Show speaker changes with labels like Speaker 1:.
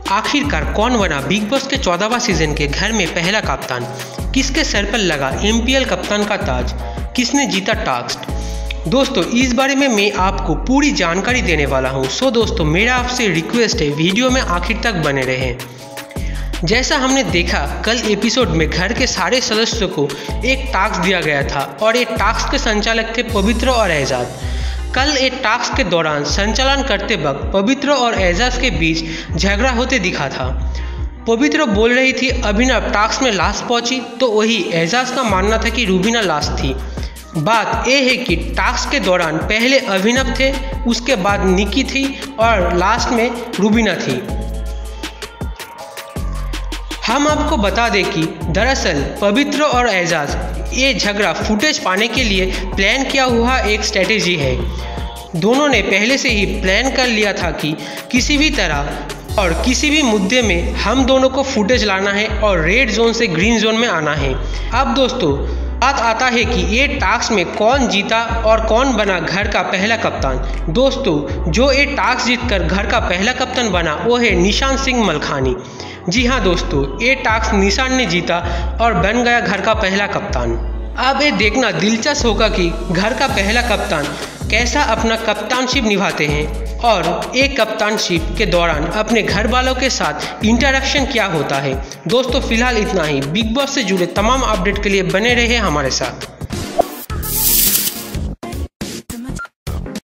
Speaker 1: आखिरकार कौन बना बिग बॉस के 14वां सीजन के घर में पहला कप्तान? किसके सर पर लगा एमपीएल कप्तान का ताज? किसने जीता टास्क? दोस्तों इस बारे में मैं आपको पूरी जानकारी देने वाला हूं। सो दोस्तों मेरा आपसे रिक्वेस्ट है वीडियो में आखिर तक बने रहें। जैसा हमने देखा कल एपिसोड में घर के सारे सदस्यों को एक टास्क दिया गया था और ये टास्क के संचालक थे पवित्र और एजाज। कल एक टास्क के दौरान संचालन करते वक्त पवित्र और एजाज के बीच झगड़ा होते दिखा था। पवित्र बोल रही थी अभिनव टास्क में लास्ट पहुंची, तो वही एजाज का मानना था कि रूबीना लास्ट थी। बात यह है कि टास्क के दौरान पहले अभिनव थे, उसके बाद निकी थी और लास्ट में रूबीना थी। हम आपको बता दें कि दरअसल पवित्र और एजाज ये झगड़ा फुटेज पाने के लिए प्लान किया हुआ एक स्ट्रेटेजी है। दोनों ने पहले से ही प्लान कर लिया था कि किसी भी तरह और किसी भी मुद्दे में हम दोनों को फुटेज लाना है और रेड जोन से ग्रीन जोन में आना है। अब दोस्तों बात आता है कि ये टास्क में कौन जीता और कौन बना घर का पहला कप्तान। दोस्तों जो ये टास्क जीतकर घर का पहला कप्तान बना वो है निशान सिंह मलखानी। जी हाँ दोस्तों, ये टास्क निशान ने जीता और बन गया घर का पहला कप्तान। अब ये देखना दिलचस्प होगा कि घर का पहला कप्तान कैसा अपना कप्तानशिप निभाते हैं और एक कप्तानशिप के दौरान अपने घर वालों के साथ इंटरेक्शन क्या होता है। दोस्तों फिलहाल इतना ही। बिग बॉस से जुड़े तमाम अपडेट के लिए बने रहे हमारे साथ।